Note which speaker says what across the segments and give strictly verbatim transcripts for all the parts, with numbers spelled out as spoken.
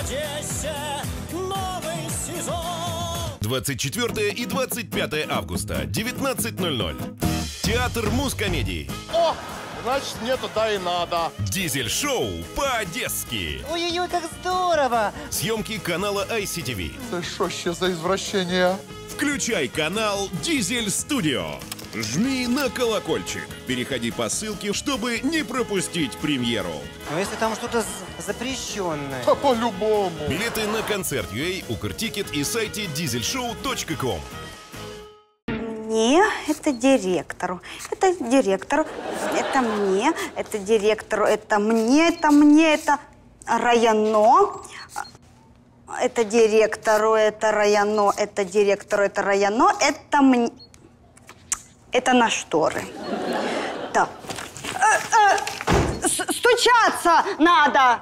Speaker 1: Одессе новый сезон.
Speaker 2: двадцать четвёртое и двадцать пятое августа, девятнадцать ноль ноль. Театр мускомедии.
Speaker 3: О, значит, мне туда и надо.
Speaker 2: Дизель-шоу по-одесски.
Speaker 4: Ой-ой-ой, как здорово!
Speaker 2: Съемки канала ай си ти ви.
Speaker 3: Да что еще за извращение?
Speaker 2: Включай канал Дизель Студио. Жми на колокольчик. Переходи по ссылке, чтобы не пропустить премьеру.
Speaker 4: А если там что-то запрещенное?
Speaker 3: Да по-любому.
Speaker 2: Билеты на концерт точка ю а, Укртикет и сайте дизель-шоу точка ком.
Speaker 5: Мне, это директору, это директору, это мне, это директору, это мне, это мне, это районо, это директору, это районо, это директору, это районо, это мне, это на шторы. Так, стучаться надо.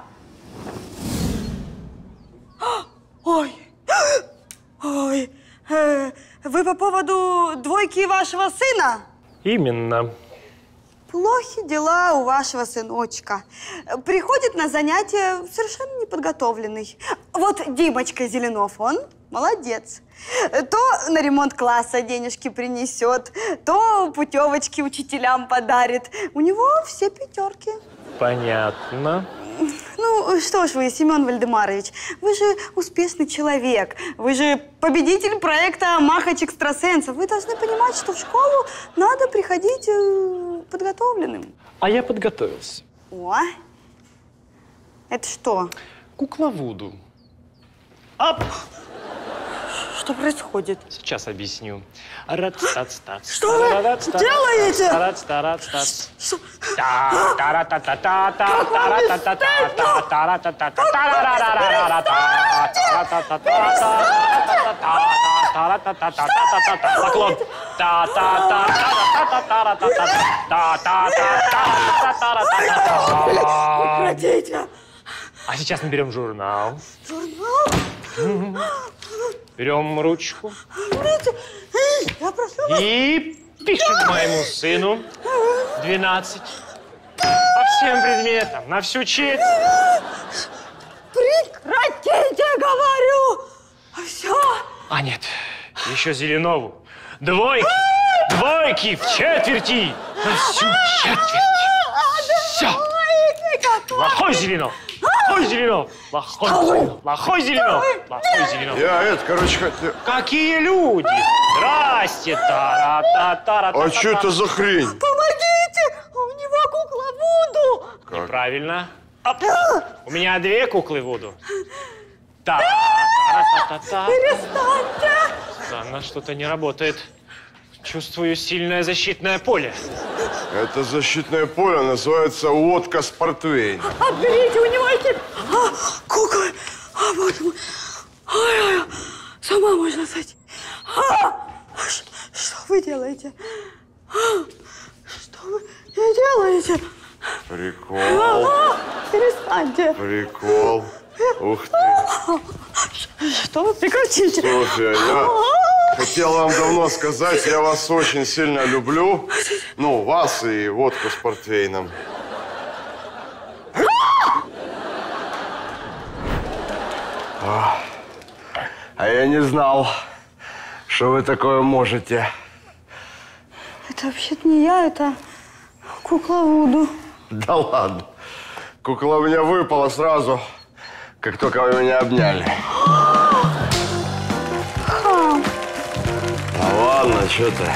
Speaker 5: Ой, ой. Вы по поводу двойки вашего сына?
Speaker 6: Именно.
Speaker 5: Плохи дела у вашего сыночка. Приходит на занятия совершенно неподготовленный. Вот Димочка Зеленов, он молодец. То на ремонт класса денежки принесет, то путевочки учителям подарит. У него все пятерки.
Speaker 6: Понятно.
Speaker 5: Ну, что ж вы, Семен Вальдемарович, вы же успешный человек. Вы же победитель проекта «Махач экстрасенса». Вы должны понимать, что в школу надо приходить э, подготовленным.
Speaker 6: А я подготовился.
Speaker 5: О, это что?
Speaker 6: Кукла Вуду. Ап!
Speaker 5: Что происходит?
Speaker 6: Сейчас объясню.
Speaker 5: Что вы делаете? Что?
Speaker 6: Поклон.
Speaker 5: Прекратите!
Speaker 6: А сейчас мы берем журнал.
Speaker 5: Журнал?
Speaker 6: Берем ручку.
Speaker 5: Я прошу вас.
Speaker 6: И пишем моему сыну двенадцать. По всем предметам, на всю четверть.
Speaker 5: Прекратите, говорю! Все.
Speaker 6: А нет, еще Зеленову. Двойки, двойки в четверти, на всю четверть. Все. Плохой Зеленов. Плохой Зеленов! Плохой Зеленов! Плохой Зеленов! Плохой Зеленов!
Speaker 3: Я это, короче, хотел...
Speaker 6: Какие люди! Здрасте! Тара та тара
Speaker 3: А что это за хрень?
Speaker 5: Помогите! У него кукла Вуду!
Speaker 6: Неправильно. Оп. У меня две куклы Вуду. Та та та та
Speaker 5: Перестаньте!
Speaker 6: Странно, что-то не работает. Чувствую сильное защитное поле.
Speaker 3: Это защитное поле называется водка с портвейн.
Speaker 5: Отберите у него эти а, куклы! А, боже мой! Ой, ой, с ума можно сойти! А, ш, что вы делаете? А, что вы делаете?
Speaker 3: Прикол.
Speaker 5: А, перестаньте!
Speaker 3: Прикол. Ух ты.
Speaker 5: Что вы прекратите?
Speaker 3: Слушай, я хотел вам давно сказать, я вас очень сильно люблю. Ну, вас и водку с портвейном. А я не знал, что вы такое можете.
Speaker 5: Это вообще-то не я, это кукла Вуду.
Speaker 3: Да ладно. Кукла у меня выпала сразу, как только вы меня обняли.
Speaker 5: Хам.
Speaker 3: Ну ладно, что ты?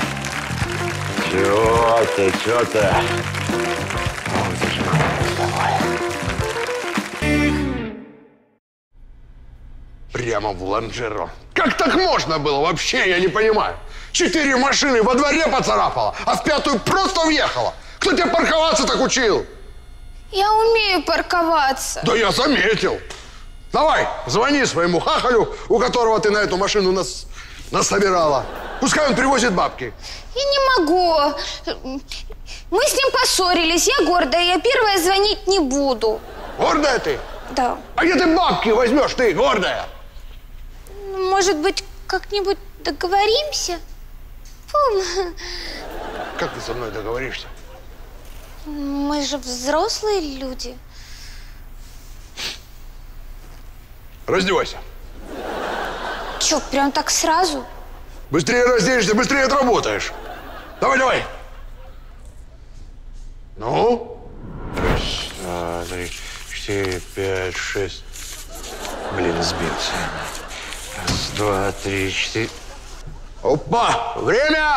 Speaker 3: Чего ты, что ты?
Speaker 7: Прямо в ланжеро. Как так можно было? Вообще я не понимаю. Четыре машины во дворе поцарапала, а в пятую просто въехала. Кто тебя парковаться так учил?
Speaker 8: Я умею парковаться.
Speaker 7: Да я заметил. Давай, звони своему хахалю, у которого ты на эту машину нас насобирала. Пускай он привозит бабки.
Speaker 8: Я не могу. Мы с ним поссорились. Я гордая. Я первая звонить не буду.
Speaker 7: Гордая ты?
Speaker 8: Да.
Speaker 7: А где ты бабки возьмешь, ты гордая?
Speaker 8: Может быть, как-нибудь договоримся? Фу.
Speaker 7: Как ты со мной договоришься?
Speaker 8: Мы же взрослые люди.
Speaker 7: Раздевайся.
Speaker 8: Чё, прям так сразу?
Speaker 7: Быстрее разденешься, быстрее отработаешь. Давай, давай. Ну? Раз, два, три, четыре, пять, шесть. Блин, сбился. Раз, два, три, четыре. Опа! Время!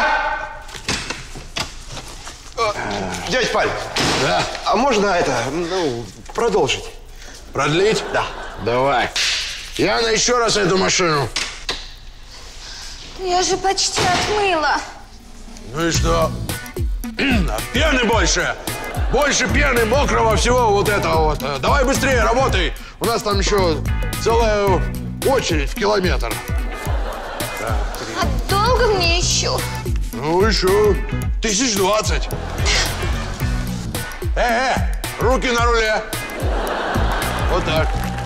Speaker 3: Дядь Паль,
Speaker 7: Да.
Speaker 3: а можно это, ну, продолжить?
Speaker 7: Продлить?
Speaker 3: Да.
Speaker 7: Давай. Яна, еще раз эту машину.
Speaker 8: Я же почти отмыла.
Speaker 7: Ну и что? Пены больше! Больше пены, мокрого всего вот этого вот. Давай быстрее, работай. У нас там еще целая очередь в километр.
Speaker 8: А долго мне еще?
Speaker 7: Ну еще тысяч двадцать. Э, э, руки на руле. Вот так.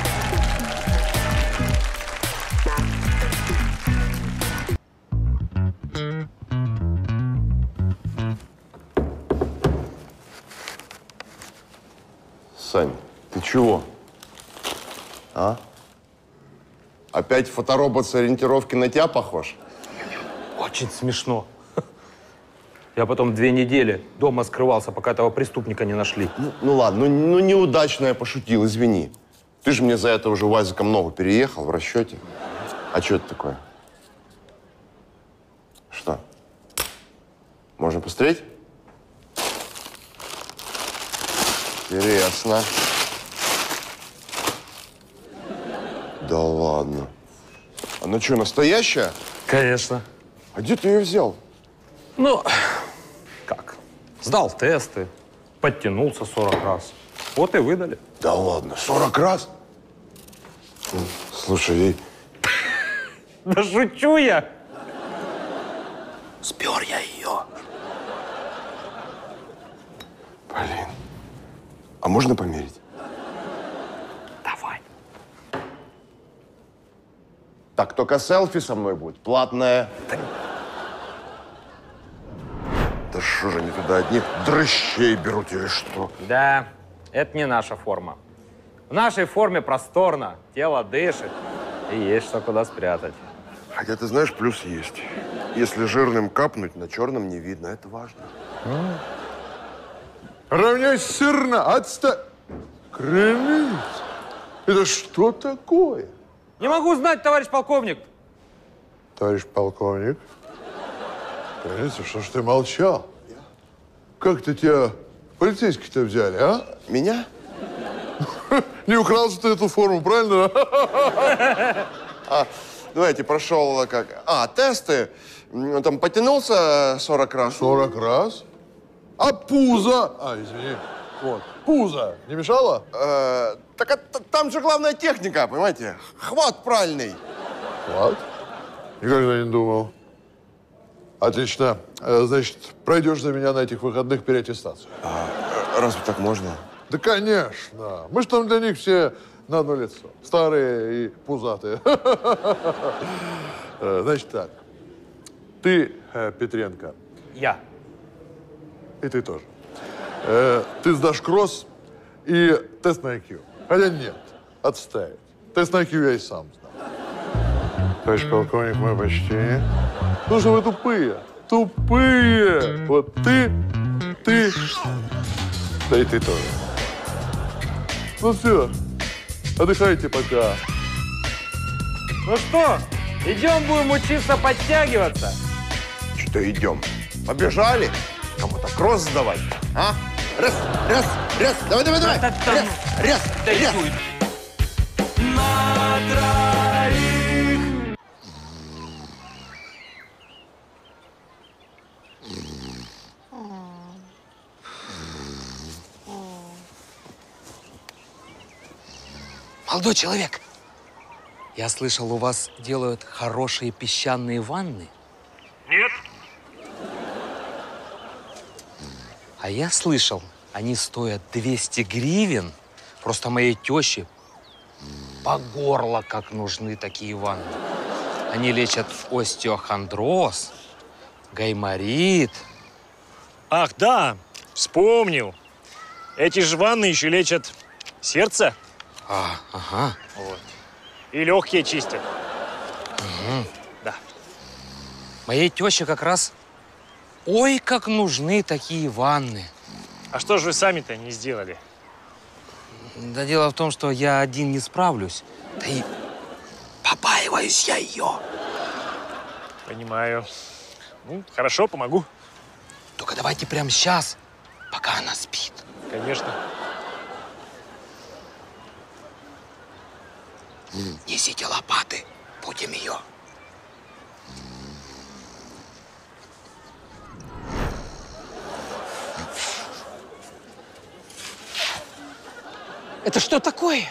Speaker 3: Сань, ты чего? А? Опять фоторобот с ориентировки на тебя похож?
Speaker 9: Очень смешно. Я потом две недели дома скрывался, пока этого преступника не нашли.
Speaker 3: Ну, ну ладно, ну, ну неудачно я пошутил, извини. Ты же мне за это уже УАЗиком ногу переехал в расчете. А что это такое? Что? Можно посмотреть? Интересно. Да ладно. Она что, настоящая?
Speaker 9: Конечно.
Speaker 3: А где ты ее взял?
Speaker 9: Ну, как? Сдал тесты, подтянулся сорок раз. Вот и выдали.
Speaker 3: Да ладно, сорок раз? Слушай, ей...
Speaker 9: Да шучу я.
Speaker 3: Спер я ее. Блин. А можно померить?
Speaker 9: Давай.
Speaker 3: Так, только селфи со мной будет. Платное. Да, да что же они туда одних дрыщей берут или что?
Speaker 9: Да, это не наша форма. В нашей форме просторно, тело дышит и есть что куда спрятать.
Speaker 3: Хотя, ты знаешь, плюс есть. Если жирным капнуть, на черном не видно. Это важно.
Speaker 7: Равняйсь сырно, отста... Крылись. Это что такое?
Speaker 9: Не могу знать, товарищ полковник.
Speaker 7: Товарищ полковник. Крылись, что ж ты молчал? Как-то тебя полицейские-то взяли, а?
Speaker 3: Меня?
Speaker 7: Не украл же ты эту форму, правильно?
Speaker 3: А, давайте, прошел как... А, тесты. Ну, там потянулся сорок раз.
Speaker 7: сорок раз? А пузо? А, извини. Вот. Пузо. Не мешало?
Speaker 3: Э, так а, там же главная техника, понимаете? Хват правильный.
Speaker 7: Хват? Никогда не думал. Отлично. Э, Значит, пройдешь за меня на этих выходных переаттестацию.
Speaker 3: А, разве так можно?
Speaker 7: Да, конечно. Мы же там для них все на одно лицо. Старые и пузатые. Э, Значит так. Ты, э, Петренко,
Speaker 9: Я.
Speaker 7: и ты тоже. Э, Ты сдашь кросс и тест на ай кью. Хотя нет, отставить. Тест на ай кью я и сам знаю. Товарищ полковник, мое почтение. Ну что вы тупые? Тупые! Вот ты, ты, да и ты тоже. Ну все, отдыхайте пока.
Speaker 9: Ну что, идем будем учиться подтягиваться?
Speaker 3: Что идем? Побежали? Кому-то кросс сдавать, а? Раз, раз, раз, давай, давай, давай.
Speaker 9: Да, да,
Speaker 3: Раз, раз,
Speaker 9: да,
Speaker 3: раз.
Speaker 9: иду.
Speaker 10: Молодой человек, я слышал, у вас делают хорошие песчаные ванны.
Speaker 6: Нет.
Speaker 10: А я слышал, они стоят двести гривен. Просто моей теще по горло как нужны такие ванны. Они лечат остеохондроз, гайморит.
Speaker 6: Ах, да, вспомнил. Эти же ванны еще лечат сердце.
Speaker 10: А, ага.
Speaker 6: Вот. И легкие чистят.
Speaker 10: Угу.
Speaker 6: Да.
Speaker 10: Моей теще как раз, ой, как нужны такие ванны.
Speaker 6: А что же вы сами-то не сделали?
Speaker 10: Да дело в том, что я один не справлюсь. Да и побаиваюсь я ее.
Speaker 6: Понимаю. Ну, хорошо, помогу.
Speaker 10: Только давайте прямо сейчас, пока она спит.
Speaker 6: Конечно.
Speaker 10: Несите лопаты, будем ее.
Speaker 11: Это что такое?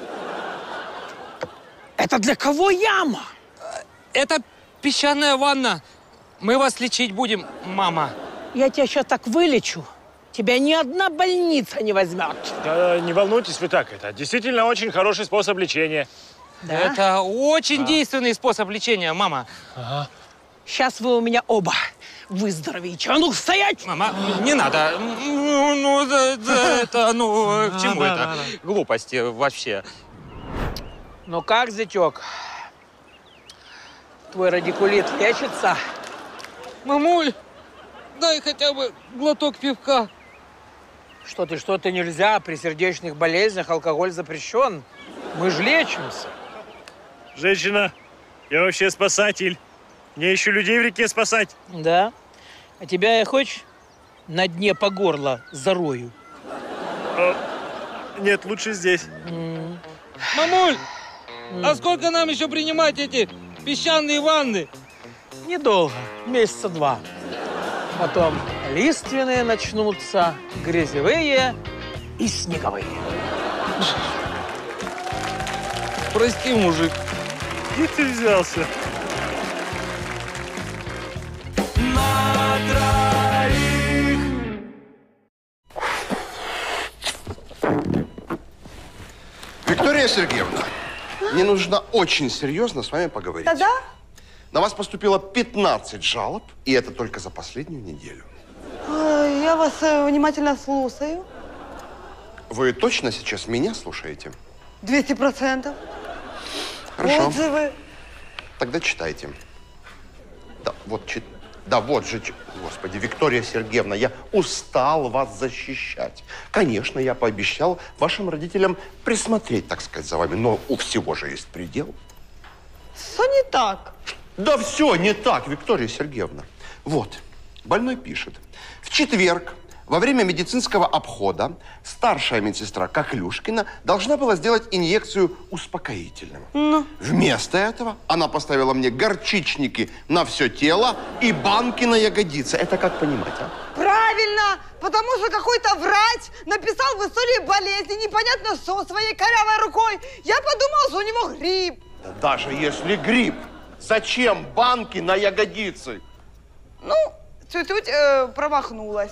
Speaker 11: Это для кого яма?
Speaker 10: Это песчаная ванна. Мы вас лечить будем, мама.
Speaker 11: Я тебя сейчас так вылечу. Тебя ни одна больница не возьмет.
Speaker 6: Да не волнуйтесь вы так. Это действительно очень хороший способ лечения.
Speaker 11: Да?
Speaker 10: Это очень
Speaker 6: А.
Speaker 10: действенный способ лечения, мама.
Speaker 6: Ага.
Speaker 11: Сейчас вы у меня оба выздоровеете. А ну, стоять!
Speaker 10: Мама, не надо. Ну, ну, да, да, это, ну, к чему
Speaker 11: Да,
Speaker 10: это?
Speaker 11: да, да.
Speaker 10: Глупости вообще.
Speaker 11: Ну как, зятек? Твой радикулит лечится?
Speaker 10: Мамуль, дай хотя бы глоток пивка.
Speaker 11: Что ты, что ты нельзя. При сердечных болезнях алкоголь запрещен. Мы же лечимся.
Speaker 6: Женщина, я вообще спасатель. Мне еще людей в реке спасать.
Speaker 11: Да? А тебя я хочешь на дне по горло зарою?
Speaker 6: А, нет, лучше здесь.
Speaker 11: М.
Speaker 10: Мамуль, а сколько нам еще принимать эти песчаные ванны?
Speaker 11: Недолго, месяца два. Потом лиственные начнутся, грязевые и снеговые.
Speaker 10: Прости, мужик.
Speaker 6: Где ты взялся?
Speaker 3: Виктория Сергеевна, мне нужно очень серьезно с вами поговорить.
Speaker 5: Да-да?
Speaker 3: На вас поступило пятнадцать жалоб, и это только за последнюю неделю.
Speaker 5: Ой, я вас э, внимательно слушаю.
Speaker 3: Вы точно сейчас меня слушаете?
Speaker 5: двести процентов.
Speaker 3: Хорошо.
Speaker 5: Отзывы.
Speaker 3: Тогда читайте. Да, вот, чит... да, вот же, ч- господи, Виктория Сергеевна, я устал вас защищать. Конечно, я пообещал вашим родителям присмотреть, так сказать, за вами, но у всего же есть предел.
Speaker 5: Все не так.
Speaker 3: Да все не так, Виктория Сергеевна. Вот, больной пишет. В четверг во время медицинского обхода старшая медсестра Коклюшкина должна была сделать инъекцию успокоительного.
Speaker 5: Ну.
Speaker 3: Вместо этого она поставила мне горчичники на все тело и банки на ягодицы. Это как понимать, а?
Speaker 5: Правильно, потому что какой-то врач написал в истории болезни непонятно что своей корявой рукой. Я подумала, что у него грипп.
Speaker 3: Да даже если грипп, зачем банки на ягодицы?
Speaker 5: Ну, чуть-чуть э, промахнулась.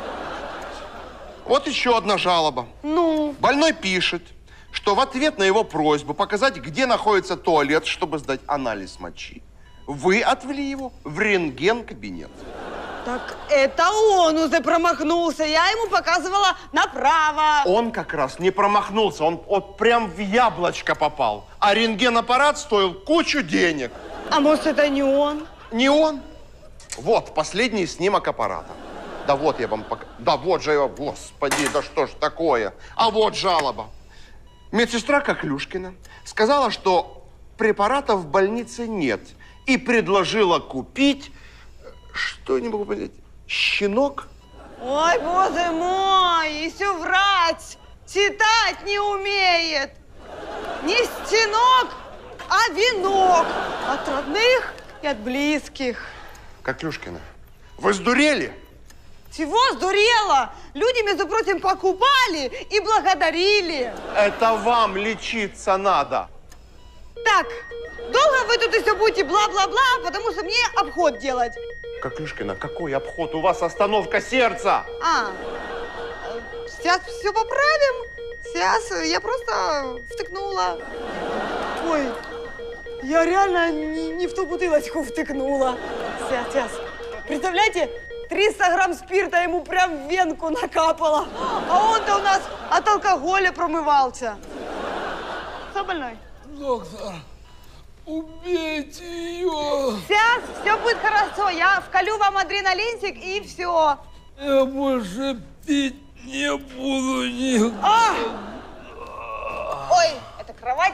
Speaker 3: Вот еще одна жалоба.
Speaker 5: Ну?
Speaker 3: Больной пишет, что в ответ на его просьбу показать, где находится туалет, чтобы сдать анализ мочи, вы отвели его в рентген-кабинет.
Speaker 5: Так это он уже промахнулся. Я ему показывала направо.
Speaker 3: Он как раз не промахнулся, он, он прям в яблочко попал. А рентген-аппарат стоил кучу денег.
Speaker 5: А может, это не он?
Speaker 3: Не он? Вот, последний снимок аппарата. Да вот я вам пока... Да вот же его... Господи, да что ж такое? А вот жалоба. Медсестра Коклюшкина сказала, что препаратов в больнице нет. И предложила купить... Что я не могу понять? Щенок?
Speaker 5: Ой, боже мой, еще врач читать не умеет. Не щенок, а венок. От родных и от близких.
Speaker 3: Коклюшкина, вы сдурели?
Speaker 5: Чего сдурела? Люди, между прочим, покупали и благодарили.
Speaker 3: Это вам лечиться надо.
Speaker 5: Так, долго вы тут еще будете бла-бла-бла, потому что мне обход делать.
Speaker 3: Коклюшкина, какой обход? У вас остановка сердца.
Speaker 5: А, сейчас все поправим. Сейчас я просто втыкнула. Ой, я реально не, не в ту бутылочку втыкнула. Сейчас, сейчас. Представляете, триста грамм спирта ему прям в венку накапало. А он-то у нас от алкоголя промывался. Что, больной?
Speaker 11: Доктор, убейте ее.
Speaker 5: Сейчас все будет хорошо. Я вколю вам адреналинчик и все.
Speaker 11: Я больше пить не буду никогда.
Speaker 5: А! Ой, это кровать.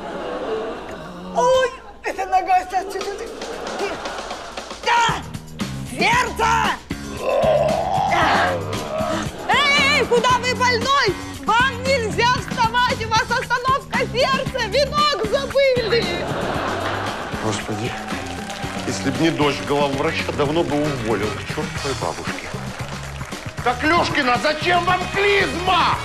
Speaker 5: Ой, это нога. Сейчас, чуть-чуть. Да! Сердце! Эй, куда вы больной? Вам нельзя вставать, у вас остановка сердца, венок забыли.
Speaker 3: Господи, если б не дочь главврача, давно бы уволил к чертовой бабушке. Так, Клюшкина, зачем вам клизма?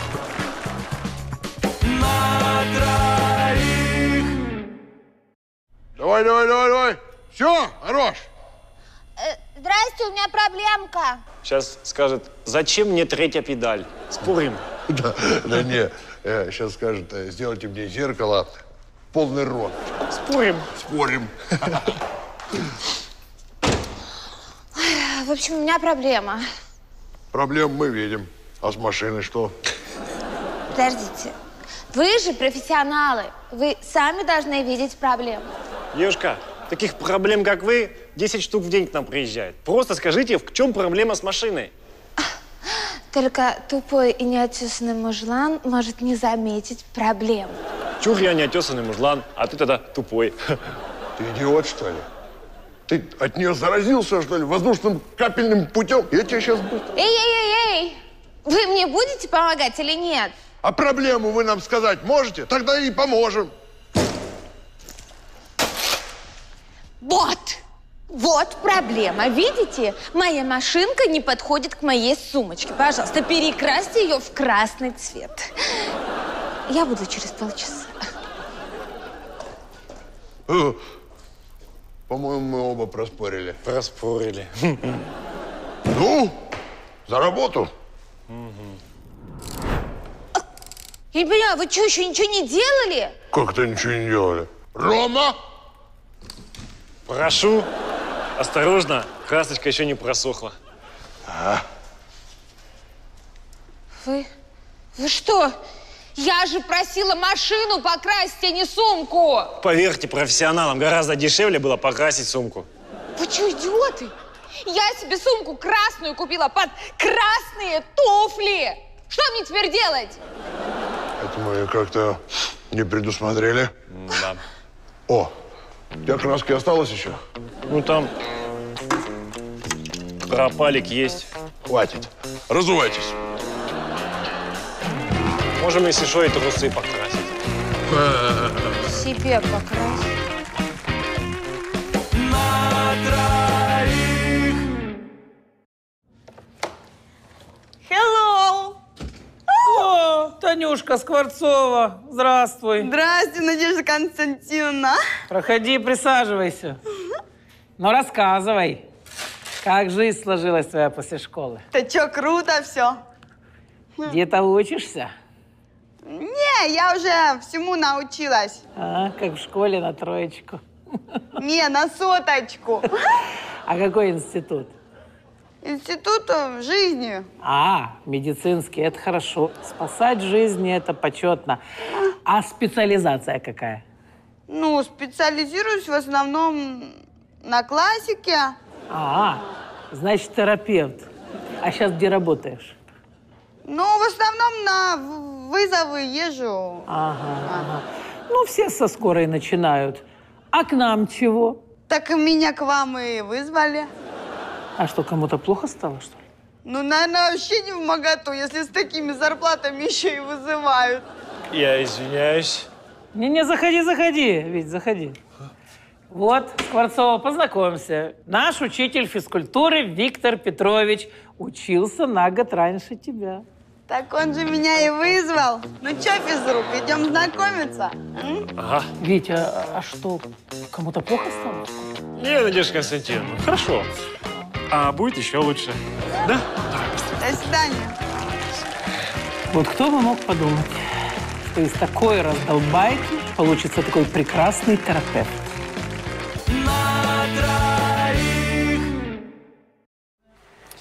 Speaker 1: На троих.
Speaker 3: Давай, давай, давай, давай. Все, хорош.
Speaker 8: Э, здрасте, у меня проблемка.
Speaker 6: Сейчас скажет, зачем мне третья педаль? Спорим?
Speaker 7: Да, да не, сейчас скажет, сделайте мне зеркало полный рот.
Speaker 6: Спорим?
Speaker 7: Спорим.
Speaker 8: В общем, у меня проблема.
Speaker 7: Проблем мы видим. А с машиной что?
Speaker 8: Подождите. Вы же профессионалы. Вы сами должны видеть проблему.
Speaker 6: Девушка, таких проблем, как вы, десять штук в день к нам приезжает. Просто скажите, в чем проблема с машиной?
Speaker 8: Только тупой и неотесанный мужлан может не заметить проблему.
Speaker 6: Чур я неотесанный мужлан, а ты тогда тупой.
Speaker 7: Ты идиот, что ли? Ты от нее заразился, что ли, воздушным капельным путем? Я тебе сейчас быстро...
Speaker 8: Эй-эй-эй-эй! Вы мне будете помогать или нет?
Speaker 7: А проблему вы нам сказать можете? Тогда и поможем.
Speaker 8: Вот! Вот проблема. Видите? Моя машинка не подходит к моей сумочке. Пожалуйста, перекрасьте ее в красный цвет. Я буду через полчаса.
Speaker 7: Э, По-моему, мы оба проспорили.
Speaker 6: Проспорили.
Speaker 7: Ну, за работу.
Speaker 8: Я не понимаю, вы что, еще ничего не делали?
Speaker 7: Как-то ничего не делали. Рома!
Speaker 6: Прошу. Осторожно, красочка еще не просохла.
Speaker 7: А?
Speaker 8: Вы... Вы что? Я же просила машину покрасить, а не сумку!
Speaker 6: Поверьте, профессионалам гораздо дешевле было покрасить сумку.
Speaker 8: Вы что, идиоты? Я себе сумку красную купила под красные туфли! Что мне теперь делать?
Speaker 7: Это мы как-то не предусмотрели.
Speaker 6: Да.
Speaker 7: О, у тебя краски осталось еще?
Speaker 6: Ну, там пропалик есть.
Speaker 7: Хватит. Разувайтесь.
Speaker 6: Можем, если что, и трусы покрасить.
Speaker 8: Себе покрасить.
Speaker 1: На троих.
Speaker 5: Hello!
Speaker 11: О, Танюшка Скворцова, здравствуй.
Speaker 5: Здравствуйте, Надежда Константиновна.
Speaker 11: Проходи, присаживайся. Ну, рассказывай, как жизнь сложилась твоя после школы?
Speaker 5: Да чё, круто все.
Speaker 11: Где-то учишься?
Speaker 5: Не, я уже всему научилась.
Speaker 11: А, как в школе на троечку.
Speaker 5: Не, на соточку.
Speaker 11: А какой институт?
Speaker 5: Институт жизни.
Speaker 11: А, медицинский, это хорошо. Спасать жизни, это почетно. А специализация какая?
Speaker 5: Ну, специализируюсь в основном на классике.
Speaker 11: А, значит, терапевт. А сейчас где работаешь?
Speaker 5: Ну, в основном на вызовы езжу.
Speaker 11: Ага, ага. Ну, все со скорой начинают. А к нам чего?
Speaker 5: Так меня к вам и вызвали.
Speaker 11: А что, кому-то плохо стало, что ли?
Speaker 5: Ну, наверное, вообще не вмоготу, если с такими зарплатами еще и вызывают.
Speaker 6: Я извиняюсь.
Speaker 11: Не-не, заходи, заходи, Вить, заходи. Вот, Скворцова, познакомься. Наш учитель физкультуры Виктор Петрович учился на год раньше тебя.
Speaker 5: Так он же меня и вызвал. Ну чё, физрук, идем знакомиться? М?
Speaker 6: Ага.
Speaker 11: Витя, а, а что, кому-то плохо стало?
Speaker 6: Не, Надежда Константиновна, хорошо. А будет еще лучше. Да?
Speaker 5: До свидания.
Speaker 11: Вот кто бы мог подумать, что из такой раздолбайки получится такой прекрасный терапевт.
Speaker 1: На троих.
Speaker 8: В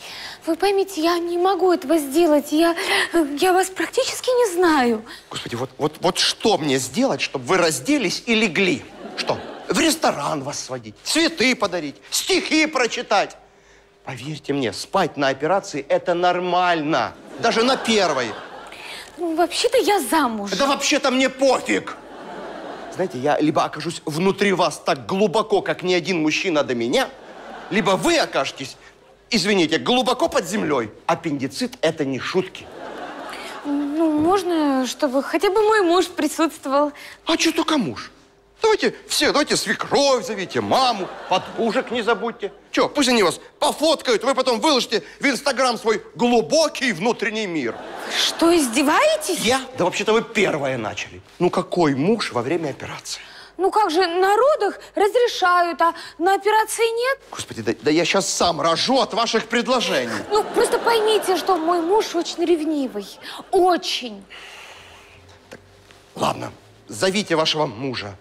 Speaker 8: вы поймите, я не могу этого сделать. Я, я вас практически не знаю.
Speaker 3: Господи, вот, вот, вот что мне сделать, чтобы вы разделись и легли? Что? В ресторан вас сводить, цветы подарить, стихи прочитать? Поверьте мне, спать на операции – это нормально. Даже на первой.
Speaker 8: Ну, вообще-то я замуж.
Speaker 3: Да вообще-то мне пофиг. Знаете, я либо окажусь внутри вас так глубоко, как ни один мужчина до меня, либо вы окажетесь, извините, глубоко под землей. Аппендицит – это не шутки.
Speaker 8: Ну, можно, чтобы хотя бы мой муж присутствовал.
Speaker 3: А что только муж? Давайте все, давайте свекровь зовите, маму, подружек не забудьте. Че, пусть они вас пофоткают, вы потом выложите в Инстаграм свой глубокий внутренний мир.
Speaker 8: Что, издеваетесь?
Speaker 3: Я? Да вообще-то вы первые начали. Ну какой муж во время операции?
Speaker 8: Ну как же, на родах разрешают, а на операции нет?
Speaker 3: Господи, да, да я сейчас сам рожу от ваших предложений.
Speaker 8: Ну, просто поймите, что мой муж очень ревнивый. Очень.
Speaker 3: Так, ладно, зовите вашего мужа.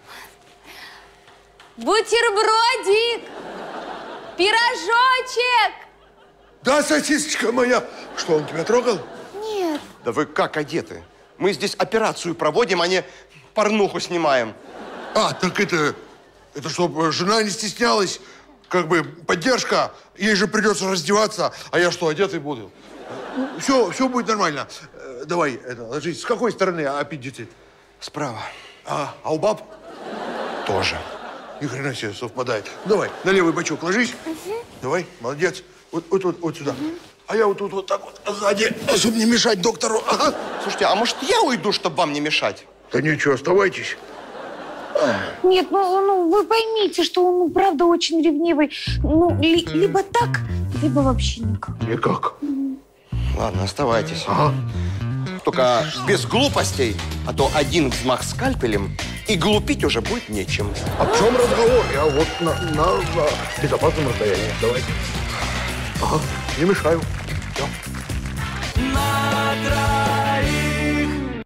Speaker 8: Бутербродик! Пирожочек!
Speaker 7: Да, сосисочка моя. Что, он тебя трогал?
Speaker 8: Нет.
Speaker 3: Да вы как одеты? Мы здесь операцию проводим, а не порнуху снимаем.
Speaker 7: А, так это... Это чтобы жена не стеснялась. Как бы поддержка. Ей же придется раздеваться. А я что, одетый буду? Все, все будет нормально. Давай, это, ложись. С какой стороны аппендицит?
Speaker 3: Справа.
Speaker 7: А, а у баб?
Speaker 3: Тоже.
Speaker 7: Ни хрена себе совпадает. Давай, на левый бочок ложись. Угу. Давай, молодец. Вот, вот, вот, вот сюда. Угу. А я вот тут вот так вот сзади, чтобы не мешать доктору. Ага.
Speaker 3: Слушайте, а может я уйду, чтобы вам не мешать?
Speaker 7: Да ничего, оставайтесь.
Speaker 8: Нет, ну, ну вы поймите, что он, ну, правда, очень ревнивый. Ну, ли, либо так, либо вообще никак.
Speaker 7: Никак.
Speaker 8: Угу.
Speaker 3: Ладно, оставайтесь.
Speaker 7: Ага.
Speaker 3: Только без глупостей, а то один взмах скальпелем, и глупить уже будет нечем.
Speaker 7: О чем разговор? Я вот на, на, на безопасном расстоянии. Давайте. Ага, не мешаю. Все.
Speaker 1: На троих.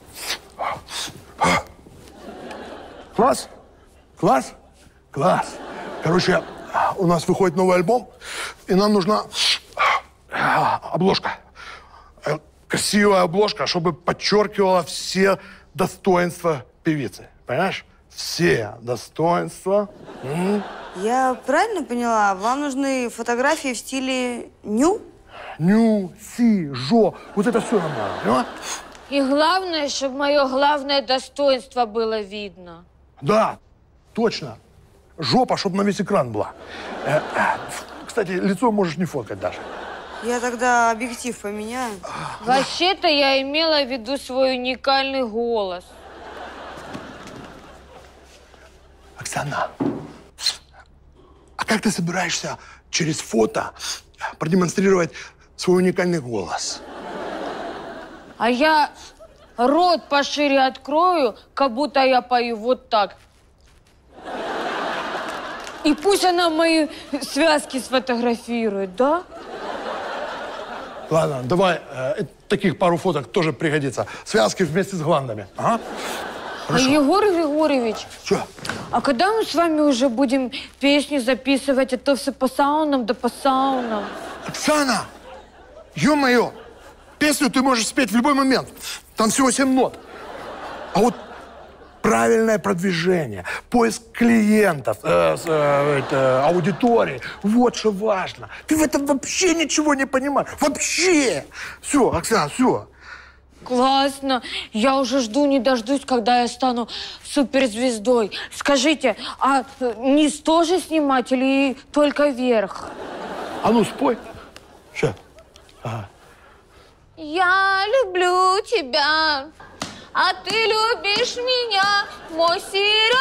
Speaker 7: Класс? Класс? Класс. Короче, у нас выходит новый альбом, и нам нужна обложка. Красивая обложка, чтобы подчеркивала все достоинства певицы. Понимаешь? Все достоинства. М-м.
Speaker 5: Я правильно поняла? Вам нужны фотографии в стиле ню?
Speaker 7: Ню, си, жо. Вот это все нам надо, понимаешь?
Speaker 8: И главное, чтобы мое главное достоинство было видно.
Speaker 7: Да, точно. Жопа, чтобы на весь экран была. Э, э, кстати, лицо можешь не фоткать даже.
Speaker 5: Я тогда объектив поменяю.
Speaker 8: Вообще-то я имела в виду свой уникальный голос.
Speaker 7: Оксана, а как ты собираешься через фото продемонстрировать свой уникальный голос?
Speaker 8: А я рот пошире открою, как будто я пою вот так. И пусть она мои связки сфотографирует, да?
Speaker 7: Ладно, давай, э, таких пару фоток тоже пригодится. Связки вместе с гландами. Ага.
Speaker 8: А Егор Григорьевич,
Speaker 7: Что?
Speaker 8: а когда мы с вами уже будем песни записывать, а то все по саунам да по саунам?
Speaker 7: Оксана, ё-моё, песню ты можешь спеть в любой момент. Там всего семь нот. А вот правильное продвижение, поиск клиентов, э, э, это, аудитории, вот что важно. Ты в этом вообще ничего не понимаешь. Вообще. Все, Оксана, все.
Speaker 8: Классно. Я уже жду, не дождусь, когда я стану суперзвездой. Скажите, а низ тоже снимать или только верх?
Speaker 7: А ну, спой. Сейчас. Ага.
Speaker 8: Я люблю тебя, а ты любишь меня, мой Сережа.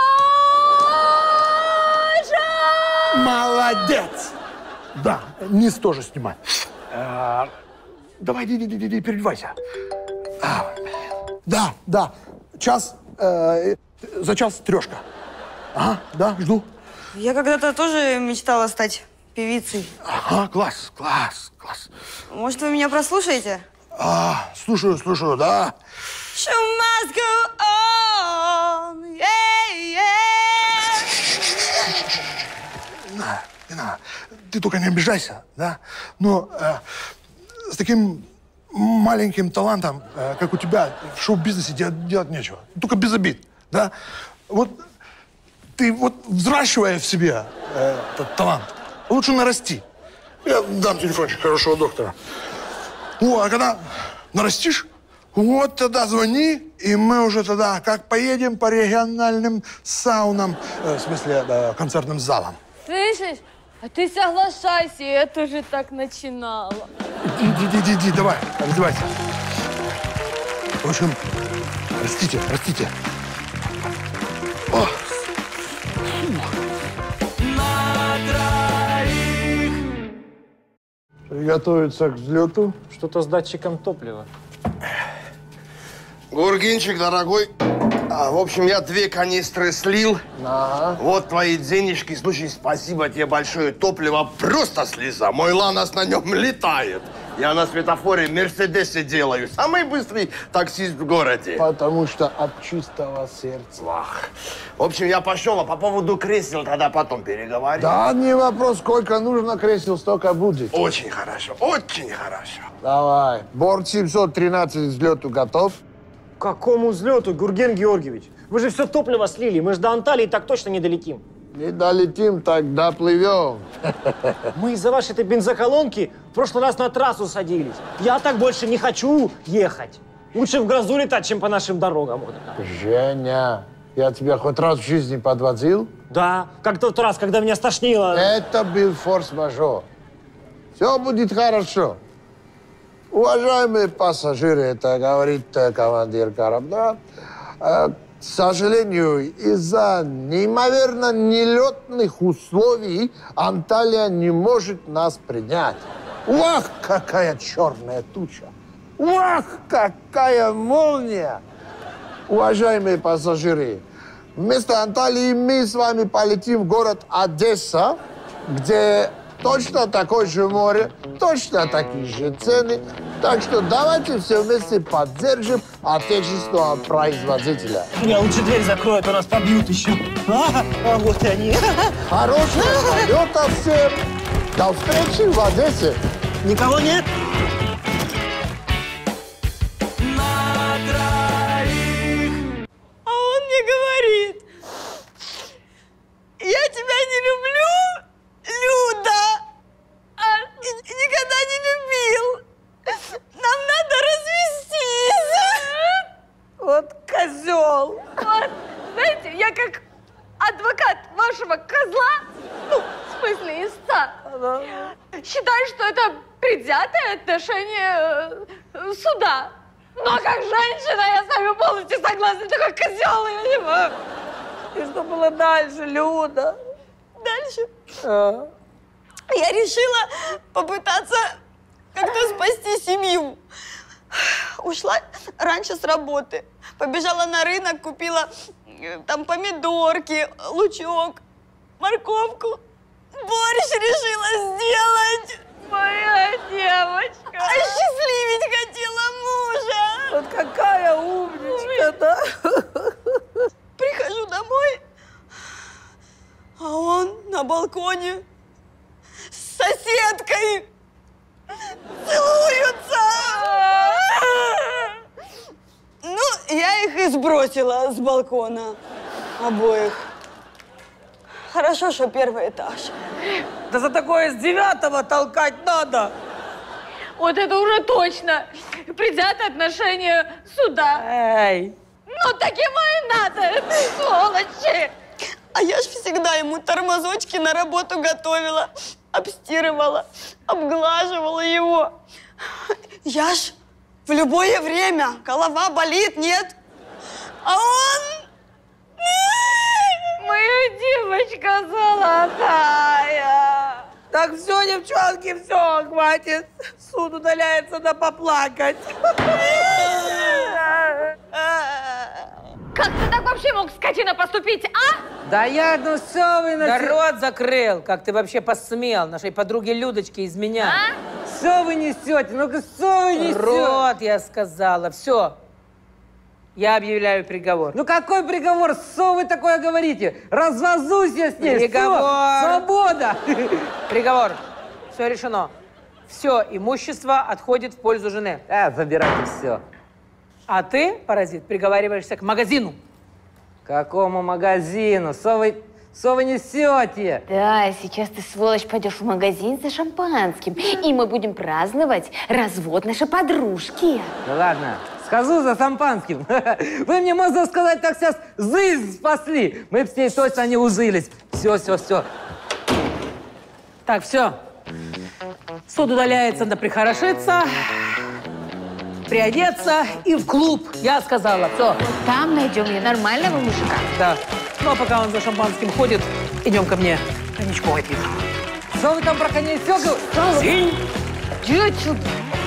Speaker 7: Молодец. Да, низ тоже снимай. А, давай, иди, иди, иди, переодевайся. А, да, да. Час, э, за час трешка. Ага, да, жду.
Speaker 5: Я когда-то тоже мечтала стать певицей.
Speaker 7: Ага, класс, класс, класс.
Speaker 5: Может, вы меня прослушаете?
Speaker 7: А, слушаю, слушаю, да.
Speaker 5: Show must go on, yeah, yeah.
Speaker 12: не надо. Ты только не обижайся, да? Но э, с таким маленьким талантом, э, как у тебя, в шоу-бизнесе делать, делать нечего. Только без обид, да? Вот ты вот взращивая в себе э, этот талант, лучше нарасти. Я дам телефончик хорошего доктора. О, а когда нарастишь, вот тогда звони, и мы уже тогда как поедем по региональным саунам, э, в смысле, э, концертным залам.
Speaker 8: Слышишь? А ты соглашайся, я тоже так начинала.
Speaker 12: Иди, иди, иди, иди, давай, раздевайся. В общем, растите, растите. О.
Speaker 1: На троих.
Speaker 12: Приготовиться к взлету.
Speaker 6: Что-то с датчиком топлива.
Speaker 3: Гургинчик, дорогой, а, в общем, я две канистры слил.
Speaker 12: Ага.
Speaker 3: Вот твои денежки. Слушай, спасибо тебе большое. Топливо просто слеза. Мой Ланос на нем летает. Я на светофоре Мерседесе делаю. Самый быстрый таксист в городе.
Speaker 12: Потому что от чистого сердца.
Speaker 3: Ах. В общем, я пошел, а по поводу кресел тогда потом переговорим.
Speaker 12: Да, не вопрос, сколько нужно кресел, столько будет.
Speaker 3: Очень хорошо, очень хорошо.
Speaker 12: Давай. Борт семьсот тринадцать к взлету готов?
Speaker 6: К какому взлету, Гурген Георгиевич? Вы же все топливо слили, мы же до Анталии так точно не долетим.
Speaker 12: Не долетим, так доплывем.
Speaker 6: Мы из-за вашей этой бензоколонки в прошлый раз на трассу садились. Я так больше не хочу ехать. Лучше в грозу летать, чем по нашим дорогам.
Speaker 12: Женя, я тебя хоть раз в жизни подвозил?
Speaker 6: Да, как тот раз, когда меня стошнило.
Speaker 12: Это был форс-мажор. Все будет хорошо. Уважаемые пассажиры, это говорит командир корабля, к сожалению, из-за неимоверно нелетных условий Анталия не может нас принять. Ах, какая черная туча! Ах, какая молния! Уважаемые пассажиры, вместо Анталии мы с вами полетим в город Одесса, где точно такое же море, точно такие же цены. Так что давайте все вместе поддержим отечественного производителя.
Speaker 6: Я лучше дверь закрою, а то нас побьют еще. А, а вот и они.
Speaker 12: Хорошего полета всем. До встречи в Одессе.
Speaker 6: Никого нет?
Speaker 1: На троих.
Speaker 5: А он мне говорит: я тебя не люблю, Люда, а никогда не любил. Нам надо развестись. Вот козел.
Speaker 8: Вот, знаете, я как адвокат вашего козла, ну, в смысле истца, считаю, что это предвзятое отношение э, суда. Но как женщина я с вами полностью согласна, такой козел, я не могу.
Speaker 5: И что было дальше, Люда? Дальше? А. Я решила попытаться как-то спасти семью. Ушла раньше с работы. Побежала на рынок, купила там помидорки, лучок, морковку. Борщ решила сделать.
Speaker 8: Моя девочка.
Speaker 5: Осчастливить хотела мужа. Вот какая умничка, да? Прихожу домой, а он на балконе с соседкой целуются. Ну, я их и сбросила с балкона обоих. Хорошо, что первый этаж.
Speaker 11: Да за такое с девятого толкать надо.
Speaker 8: Вот это уже точно предвзятое отношение суда.
Speaker 11: Эй.
Speaker 8: Ну, таким и надо, сволочи.
Speaker 5: А я ж всегда ему тормозочки на работу готовила, обстирывала, обглаживала его. Я ж в любое время, голова болит, нет? А он...
Speaker 8: Моя девочка золотая.
Speaker 11: Так все, девчонки, все, хватит. Суд удаляется на поплакать.
Speaker 8: Как ты так вообще мог, скотина, поступить, а?
Speaker 11: Да я, ну все вы... Да рот закрыл. Как ты вообще посмел нашей подруге Людочке изменять?
Speaker 8: А?
Speaker 11: Все вы несете, ну-ка, что вы несете? Рот, я сказала, все. Я объявляю приговор.
Speaker 10: Ну какой приговор? Что вы такое говорите? Развозусь я с ней.
Speaker 11: Приговор.
Speaker 10: Всё, свобода.
Speaker 11: Приговор. Все решено. Все имущество отходит в пользу жены.
Speaker 10: А, забирайте все.
Speaker 11: А ты, паразит, приговариваешься к магазину.
Speaker 10: Какому магазину? Что вы, что вы несете?
Speaker 8: Да, сейчас ты, сволочь, пойдешь в магазин за шампанским, и мы будем праздновать развод нашей подружки.
Speaker 10: Ну ладно, схожу за шампанским. Вы мне, можно сказать, так сейчас жизнь спасли. Мы все точно не ужились. Все, все, все.
Speaker 11: Так, все. Суд удаляется, надо прихорошиться, приодеться и в клуб. Я сказала, все.
Speaker 8: Там найдем мне нормального мужика.
Speaker 11: Да. Ну, а пока он за шампанским ходит, идем ко мне. Коньячку выпьем.
Speaker 10: Что вы там про коньячок?
Speaker 11: Синь!
Speaker 8: Иди отсюда.